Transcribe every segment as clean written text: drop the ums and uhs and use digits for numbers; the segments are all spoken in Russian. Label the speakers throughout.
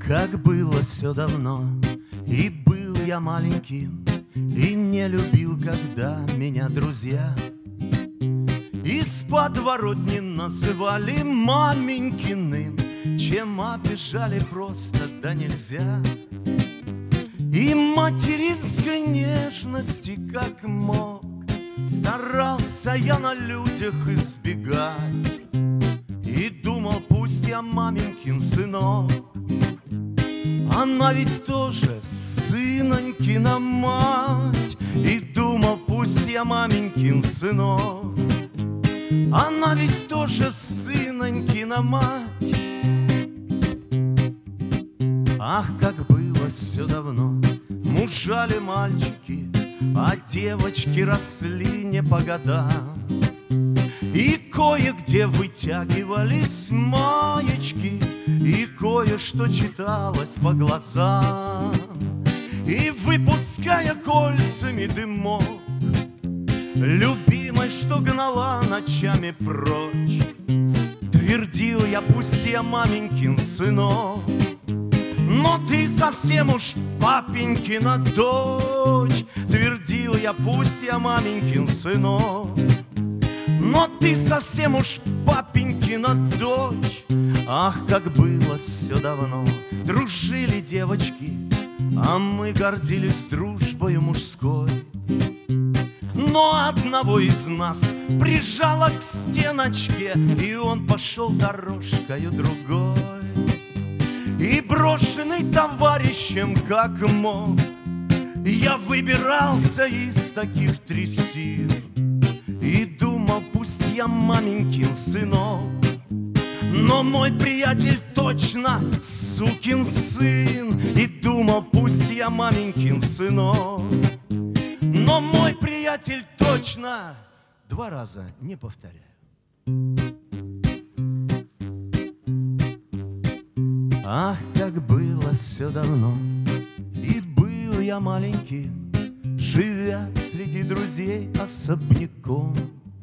Speaker 1: как было все давно, и был я маленьким, и не любил, когда меня друзья из подворотни называли маменькиным, чем обижали просто да нельзя. И материнской нежности как мог старался я на людях избегать. И думал, пусть я маменькин сынок, она ведь тоже сынонькина мать. И думал, пусть я маменькин сынок, она ведь тоже сынонькина мать. Ах, как было все давно, мужали мальчики, а девочки росли не по годам. И кое-где вытягивались маечки, и кое-что читалось по глазам. И выпуская кольцами дымок, любимой, что гнала ночами прочь, твердил я, пусть я маменькин сынок, но ты совсем уж папенькина дочь. Твердил я, пусть я маменькин сынок, но ты совсем уж папенькина дочь. Ах, как было все давно, дружили девочки, а мы гордились дружбою мужской. Но одного из нас прижало к стеночке, и он пошел дорожкою другой. И брошенный товарищем как мог, я выбирался из таких трясин. И думал, пусть я маменькин сынок, но мой приятель точно сукин сын. И думал, пусть я маменькин сынок, но мой приятель точно. Два раза не повторяю. Ах, как было все давно, и был я маленьким, живя среди друзей особняком.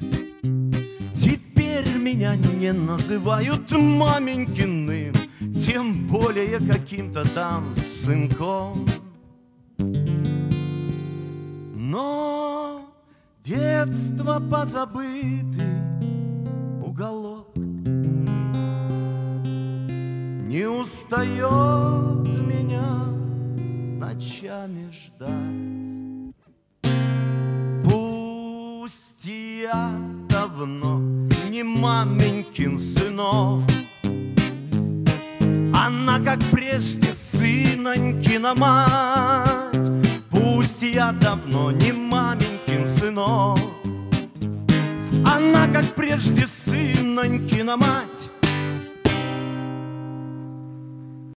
Speaker 1: Теперь меня не называют маменькиным, тем более каким-то там сынком. Но детство позабытый уголок не устает меня ночами ждать. Пусть я давно не маменькин сынок, она, как прежде, сынонькина мать. Пусть я давно не маменькин сынок, она, как прежде, сынонькина мать.